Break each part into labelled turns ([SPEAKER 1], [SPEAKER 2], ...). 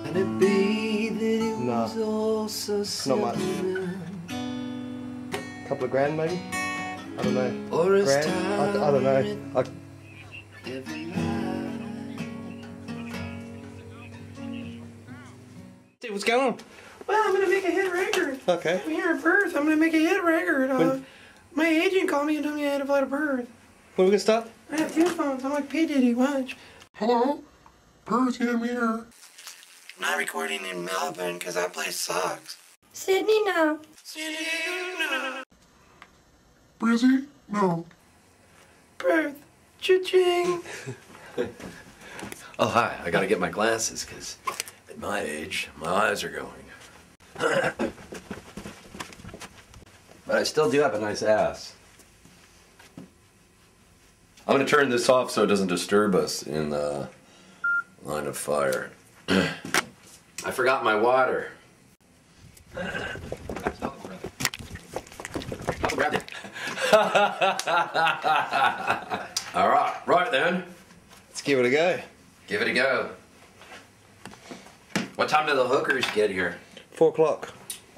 [SPEAKER 1] Can it be that it was all so
[SPEAKER 2] not much. Couple of grand maybe? I don't know.
[SPEAKER 1] Or is
[SPEAKER 2] Grand? I don't know. Steve, what's going on?
[SPEAKER 3] Well, I'm gonna make a hit record.
[SPEAKER 2] Okay.
[SPEAKER 3] I'm here in Perth. I'm gonna make a hit record. My agent called me and told me I had to fly to Perth.
[SPEAKER 2] When are we gonna start?
[SPEAKER 3] I have two phones. I'm like P. Diddy. Watch.
[SPEAKER 4] Hello? Perth, I'm here.
[SPEAKER 3] I'm not recording in Melbourne because that place sucks.
[SPEAKER 5] Sydney, no.
[SPEAKER 3] Sydney, no.
[SPEAKER 4] Brizzy? No.
[SPEAKER 3] Perth. Cha-ching.
[SPEAKER 1] Oh, hi. I gotta get my glasses because at my age, my eyes are going. But I still do have a nice ass. I'm gonna turn this off so it doesn't disturb us in the line of fire. I forgot my water. All right, right then.
[SPEAKER 2] Let's give it a go.
[SPEAKER 1] Give it a go. What time do the hookers get here?
[SPEAKER 2] 4 o'clock.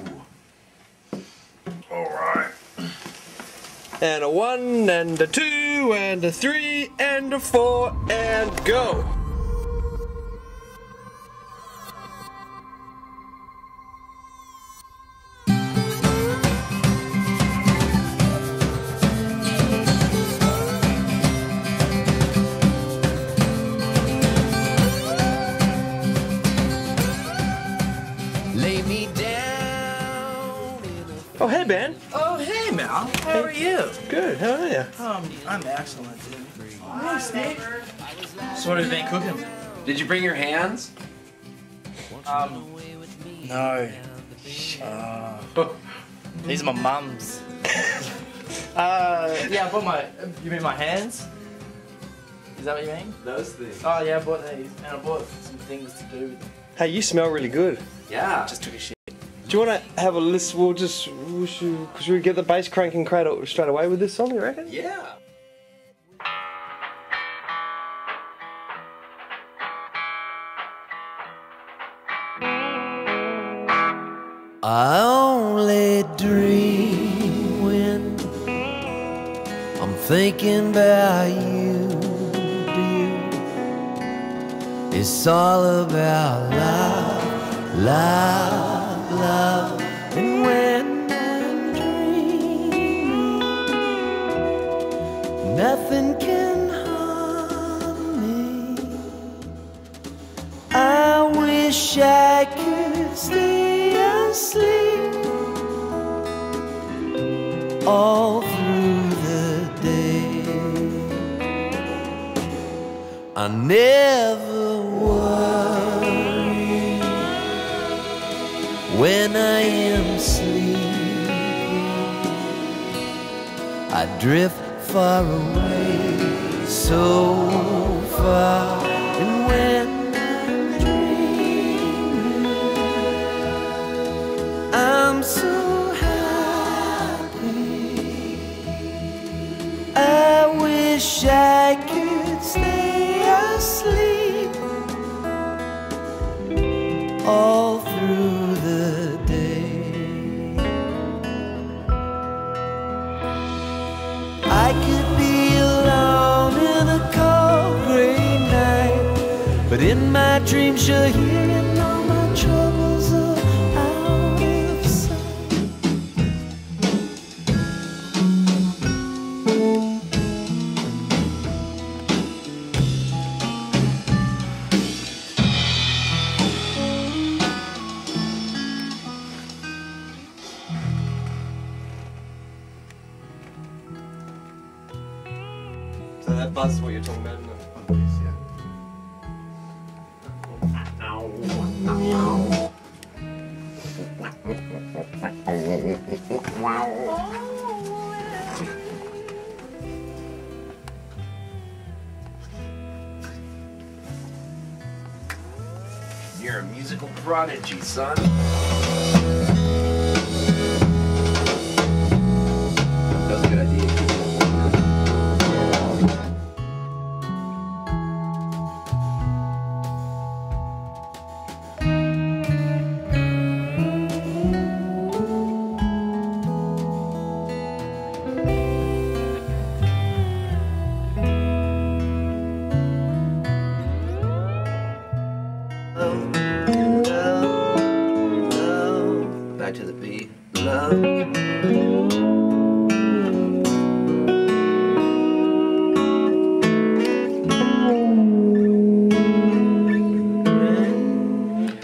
[SPEAKER 1] All right.
[SPEAKER 2] And a 1, and a 2, and a 3, and a 4, and go!
[SPEAKER 1] Lay me down in a...
[SPEAKER 2] Oh, hey, Ben.
[SPEAKER 6] Oh, hey, Mal. How are you?
[SPEAKER 2] Good, how are you?
[SPEAKER 6] I'm excellent, dude. Oh, hey, Steve. So what have you been cooking?
[SPEAKER 1] Did you bring your hands?
[SPEAKER 6] No. These are my mum's. Yeah, I bought my... You mean my hands? Is that what you mean?
[SPEAKER 1] Those things.
[SPEAKER 6] Oh, yeah, I bought these. And I bought some things to do with them.
[SPEAKER 2] Hey, you smell really good.
[SPEAKER 1] Yeah.
[SPEAKER 6] Just took a shit.
[SPEAKER 2] Do you want to have a list? Should we get the bass cranking cradle straight away with this song, you reckon?
[SPEAKER 1] Yeah.
[SPEAKER 7] I only dream when I'm thinking about you, dear. It's all about love, love, love. And when I'm dreaming, nothing can harm me. I wish I could stay asleep all through the day. I never worry when I am sleeping. I drift far away, so far. And when I'm so happy, I wish I could stay asleep all through the day. I could be alone in a cold gray night, but in my dreams you're here and all my troubles are out of sight.
[SPEAKER 2] So that buzz is what you're talking about, isn't it?
[SPEAKER 1] You're a musical prodigy, son. That was a good idea.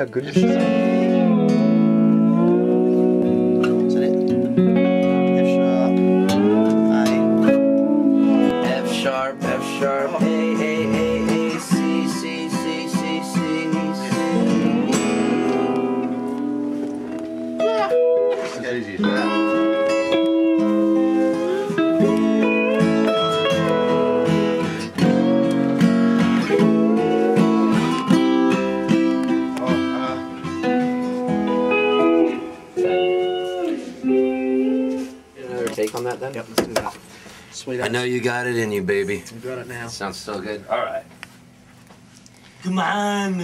[SPEAKER 2] how good she is.
[SPEAKER 6] Is that it? F sharp, A.
[SPEAKER 2] F sharp, A, C, C, C, C, C, C.
[SPEAKER 1] It's as easy as that.
[SPEAKER 2] Take on that then?
[SPEAKER 6] Yep, let's do that. Sweet.
[SPEAKER 1] I know you got it in you, baby.
[SPEAKER 6] You got it now.
[SPEAKER 1] Sounds so good. All right.
[SPEAKER 6] Come on.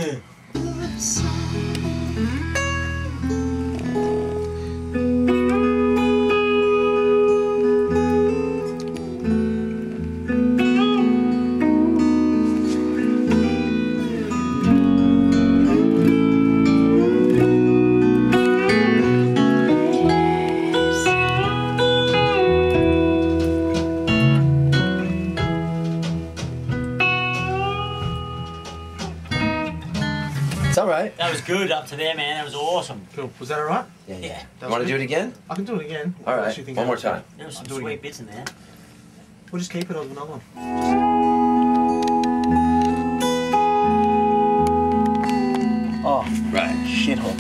[SPEAKER 2] It's alright.
[SPEAKER 5] That was good up to there, man. That was awesome.
[SPEAKER 6] Cool. Was that alright?
[SPEAKER 5] Yeah.
[SPEAKER 1] Want to do it again?
[SPEAKER 6] I can do it again.
[SPEAKER 1] All right. One more time.
[SPEAKER 5] There was some
[SPEAKER 6] Do it
[SPEAKER 5] sweet
[SPEAKER 6] again.
[SPEAKER 5] bits in there.
[SPEAKER 6] We'll just keep it on another one. Oh,
[SPEAKER 1] Right.
[SPEAKER 6] shithole.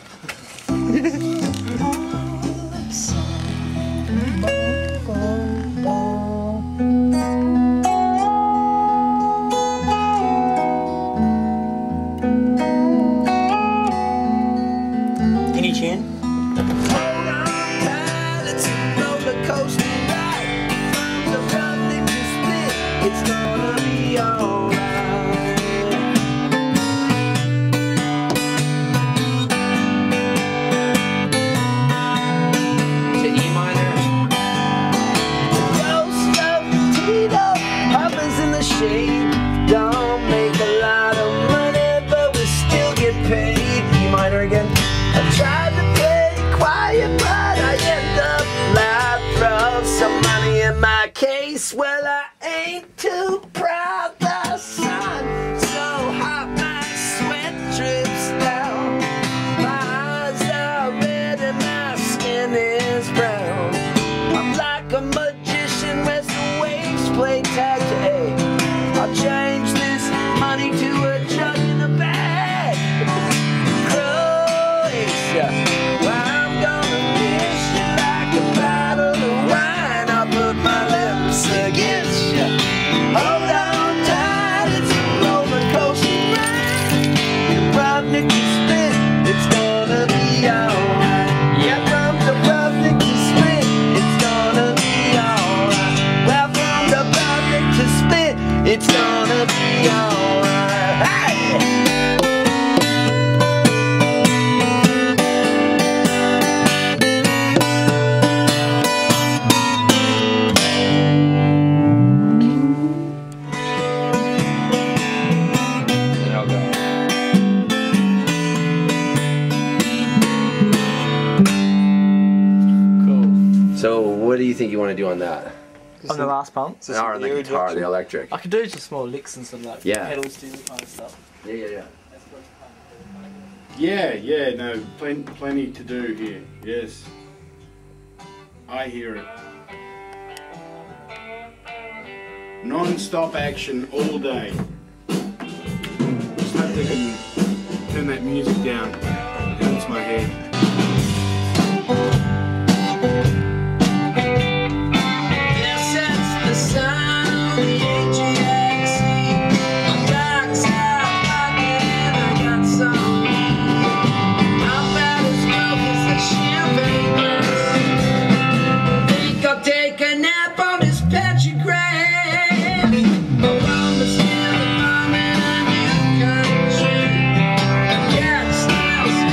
[SPEAKER 5] Any chin?
[SPEAKER 7] It's gonna be alright.
[SPEAKER 2] To E minor.
[SPEAKER 7] Ghost of Tito hovers in the shade. Don't make a lot of money, but we still get paid. E minor again. I tried to play quiet, but I end up loud. Throw some money in my case. Well, I ain't too proud. The sun so hot, my sweat drips down. My eyes are red and my skin is brown. I'm like a magician as the waves play tag to A. I'll change this money to a jug in a bag. Croatia, well, I'm gonna miss you like a bottle of wine. I'll put my lips against you. Hold on tight, it's a roller coaster ride. You're Dubrovnik to Split, it's gonna be alright. Yeah, from Dubrovnik to Split, it's gonna be alright. Well, from Dubrovnik to Split, it's gonna be alright. Hey!
[SPEAKER 2] And I'll go.
[SPEAKER 6] Cool.
[SPEAKER 2] So what do you think you want to do on that?
[SPEAKER 6] On the last pump?
[SPEAKER 2] Or on the guitar, the electric?
[SPEAKER 6] I could do just small licks and some like
[SPEAKER 2] Yeah.
[SPEAKER 6] pedal steel kind of stuff.
[SPEAKER 2] Yeah.
[SPEAKER 8] Yeah, no, plenty to do here, yes. I hear it. Non-stop action all day. Just hope they can turn that music down. It hurts my head.
[SPEAKER 7] There sets the sun on the AGX. My back's out pocket and I got some. I'm about as broke as a champagne glass. Think I'll take a nap on this patch of grass. Obama's still a mom in a new country. The cat smells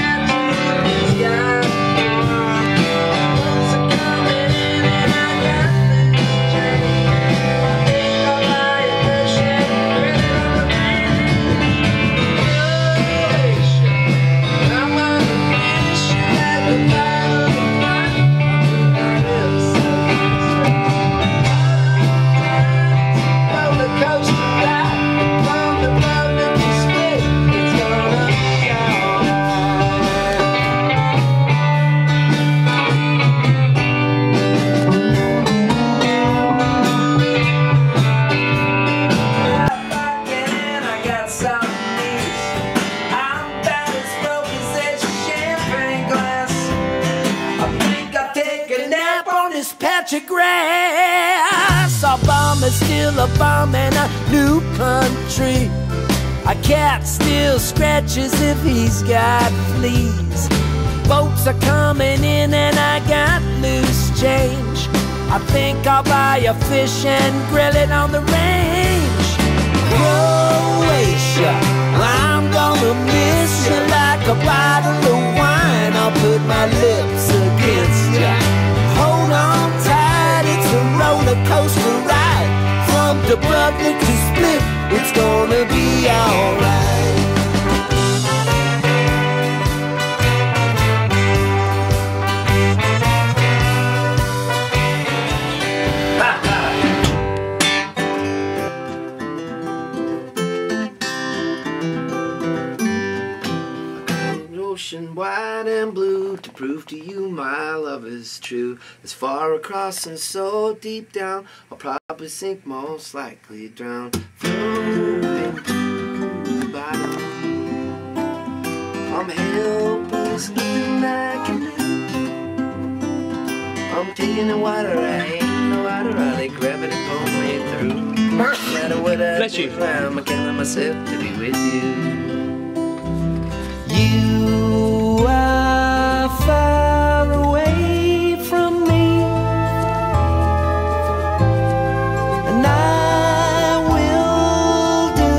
[SPEAKER 7] grass. A bomb is still a bomb in a new country. A cat still scratches if he's got fleas. Boats are coming in and I got loose change. I think I'll buy a fish and grill it on the range. Croatia, I'm gonna miss you like a bottle of wine. I'll put my lips against you. Hold on tight, it's a roller coaster ride. From Dubrovnik to Split, it's gonna be alright. Ocean wide and blue to prove to you my love is true. As far across and so deep down, I'll probably sink, most likely drown. Floating to the bottom, I'm helpless, nothing I can do. I'm taking the water, I ain't no water, I let gravity pull me through. No matter what I do, I'm killing myself to be with you. You are far away from me, and I will do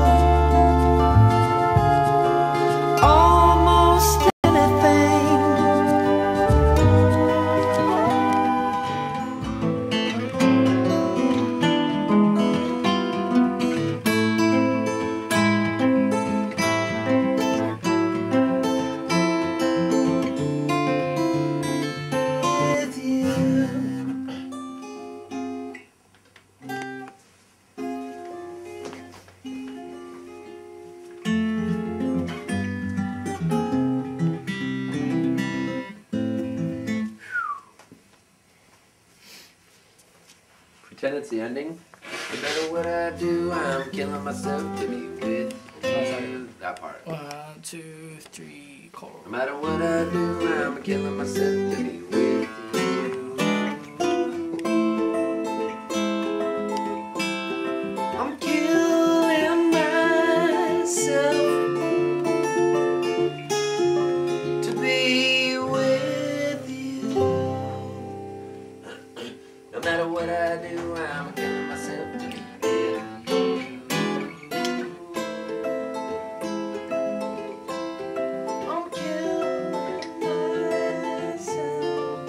[SPEAKER 7] almost anything.
[SPEAKER 1] Pretend it's the ending.
[SPEAKER 7] No matter what I do, I'm killing myself to be with you.
[SPEAKER 1] That part.
[SPEAKER 6] 1, 2, 3, chorus.
[SPEAKER 7] No matter what I do, I'm killing myself to be with you. I'm killing myself to be with you. No matter what I do, I'm killing myself to be with you. I'm killing myself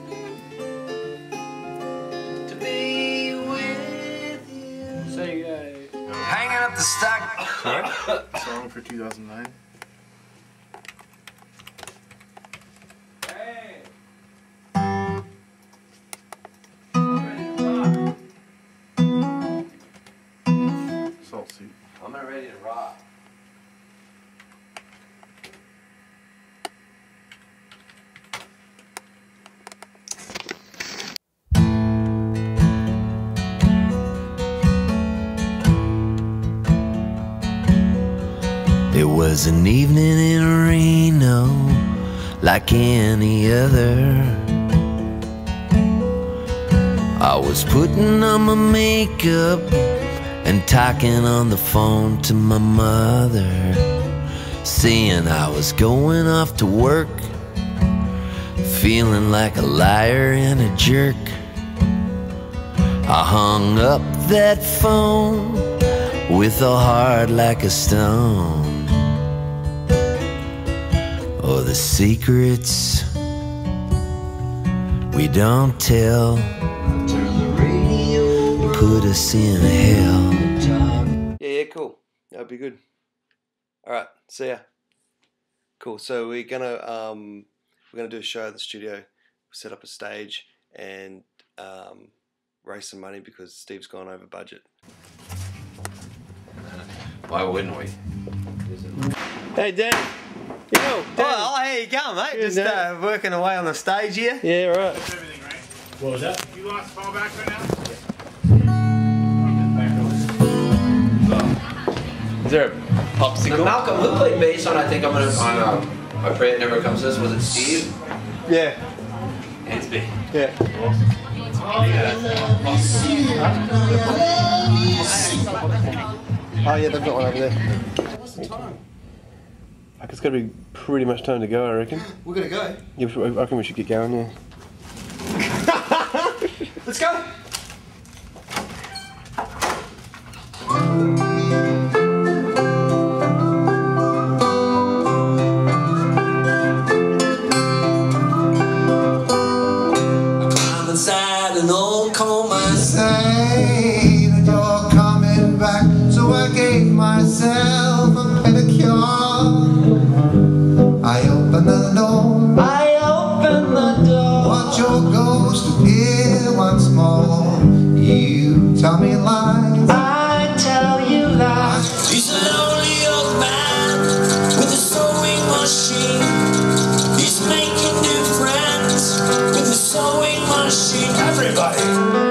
[SPEAKER 7] to be with you.
[SPEAKER 6] So you go.
[SPEAKER 7] Hanging up the stock.
[SPEAKER 8] Song for 2009. Salt soup.
[SPEAKER 1] I'm not ready to rock.
[SPEAKER 7] It was an evening in Reno, like any other. I was putting on my makeup and talking on the phone to my mother, saying I was going off to work, feeling like a liar and a jerk. I hung up that phone with a heart like a stone. Oh, the secrets we don't tell put us in hell.
[SPEAKER 2] Yeah, cool. That'd be good. All right, see ya. Cool. So we're gonna do a show at the studio, set up a stage, and raise some money because Steve's gone over budget.
[SPEAKER 1] Why wouldn't we?
[SPEAKER 2] Hey, Dan. Yo, Dan.
[SPEAKER 9] Oh, how you going, mate?
[SPEAKER 2] Good,
[SPEAKER 9] Just
[SPEAKER 2] Dan.
[SPEAKER 9] working away on the stage here.
[SPEAKER 2] Yeah, right.
[SPEAKER 10] Everything, right?
[SPEAKER 5] What was that?
[SPEAKER 10] You lost fall back right now?
[SPEAKER 2] Is there a popsicle?
[SPEAKER 1] Malcolm, who played bass on? I think I'm gonna on. I pray it never comes to this. Was it Steve?
[SPEAKER 2] Yeah.
[SPEAKER 1] Ansby.
[SPEAKER 2] Yeah. Oh yeah, they've got one over there. What's the time? It's got to be pretty much time to go, I reckon. We're gonna go? Yeah, I reckon we should get going, yeah. Let's go!
[SPEAKER 7] I'm inside an old coal mine. Say that you're coming back, so I gave myself a pedicure. I open the door. I open the door. Watch your ghost appear once more. You tell me lies. I tell you lies. He's a lonely old man with a sewing machine. He's making new friends with a sewing machine. Everybody.